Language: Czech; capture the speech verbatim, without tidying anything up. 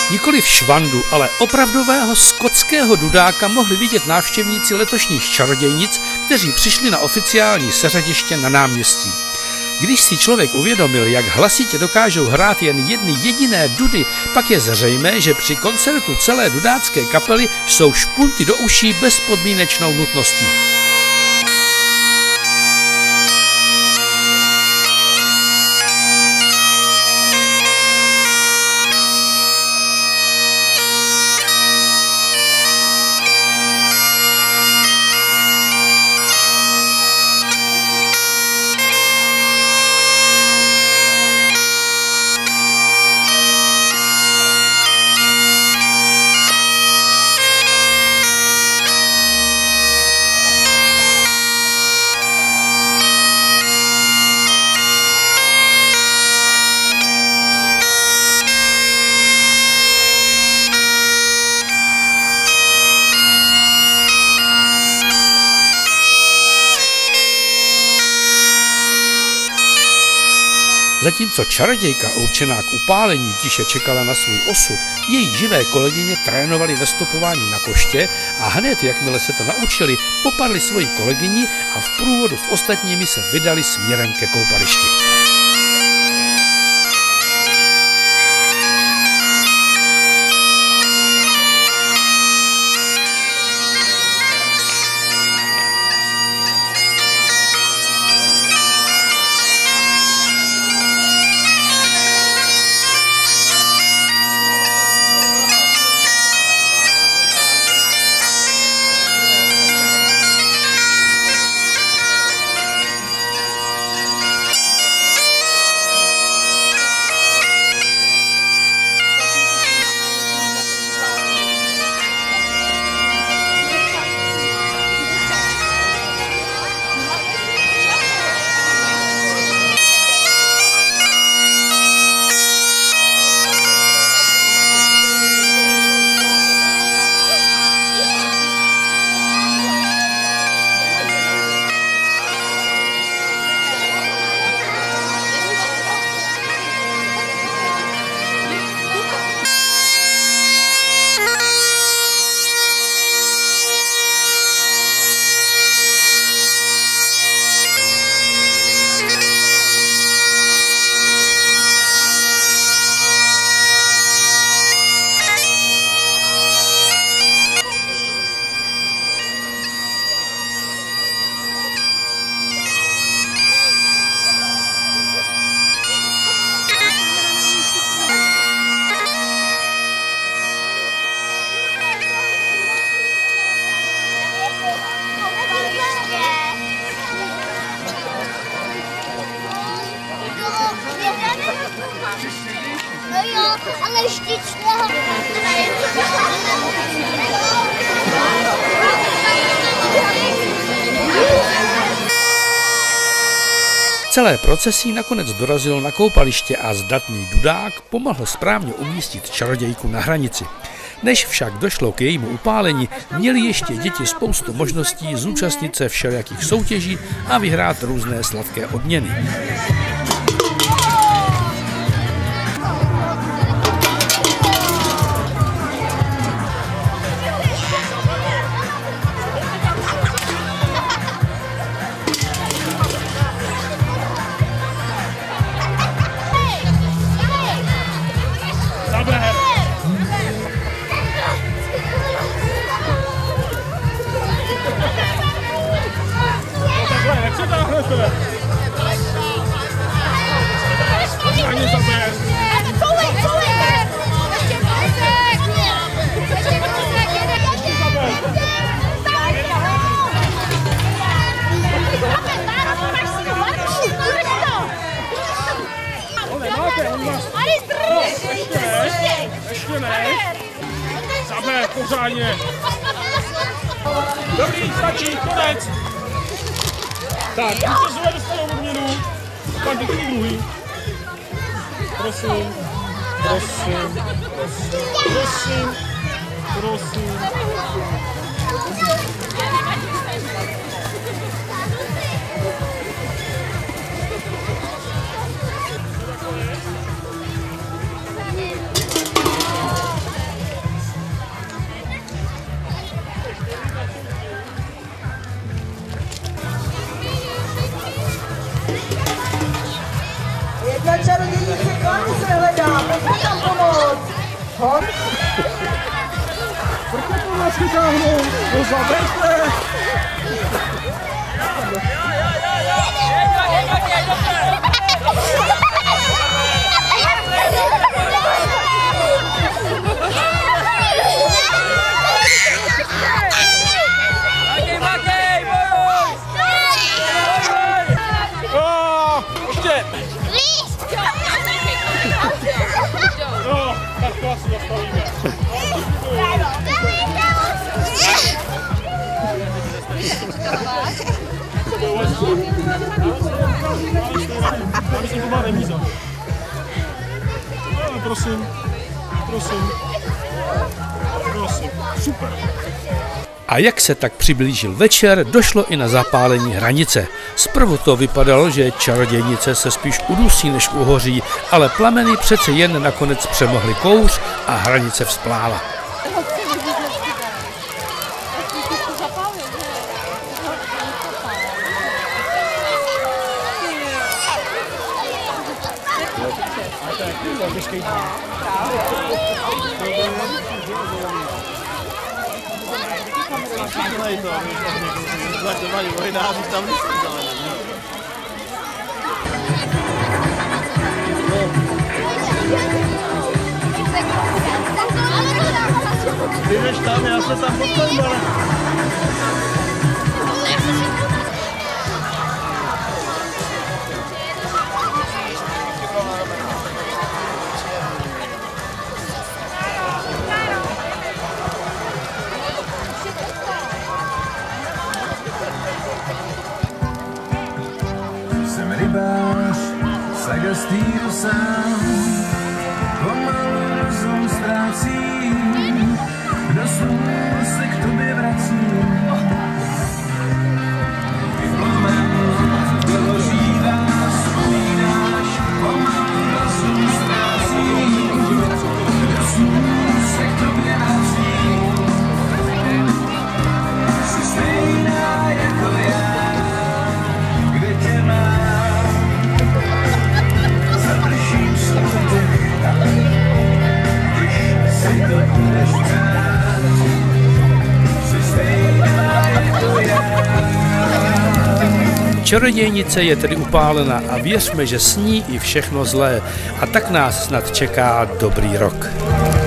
Nikoliv švandu, ale opravdového skotského dudáka mohli vidět návštěvníci letošních čarodějnic, kteří přišli na oficiální seřadiště na náměstí. Když si člověk uvědomil, jak hlasitě dokážou hrát jen jedny jediné dudy, pak je zřejmé, že při koncertu celé dudácké kapely jsou špunty do uší bezpodmínečnou nutností. Zatímco čarodějka určená k upálení tiše čekala na svůj osud, její živé kolegyně trénovaly nastupování na koště a hned, jakmile se to naučili, popadli svoji kolegyni a v průvodu s ostatními se vydali směrem ke koupališti. No jo, ale vždyť Celé procesí nakonec dorazilo na koupaliště a zdatný dudák pomohl správně umístit čarodějku na hranici. Než však došlo k jejímu upálení, měli ještě děti spoustu možností zúčastnit se všelijakých soutěží a vyhrát různé sladké odměny. Ještě ne. Zaber, pořádně. Dobrý, stačí, konec. Tak, vítězové dostanou odměnu. Pan děkuji druhý. Prosím, prosím, prosím, prosím, prosím. Fakt? Proč to nás vytáhnou? No zaberte! No, tak to asi zastavíme. Myslím, to má remíza. No, prosím, prosím, prosím, super. A jak se tak přiblížil večer, došlo i na zapálení hranice. Zprvu to vypadalo, že čarodějnice se spíš udusí, než uhoří, ale plameny přece jen nakonec přemohly kouř a hranice vzplála. Ty jdeš tam, já se tam postavím, ale... Jsem rybář, saga stýru sám, pomalu rozum ztrácím, do snů se k tobě vracím. Plomen dohořívá, vzpomínáš, pomalu rozum ztrácím, do snů se k tobě vracím. Jsi stejná jako já, kde tě mám, zadržím svůj dech, když si to budeš přát, jsi stejná jako já. Čarodějnice je tedy upálena a věřme, že sní i všechno zlé. A tak nás snad čeká dobrý rok.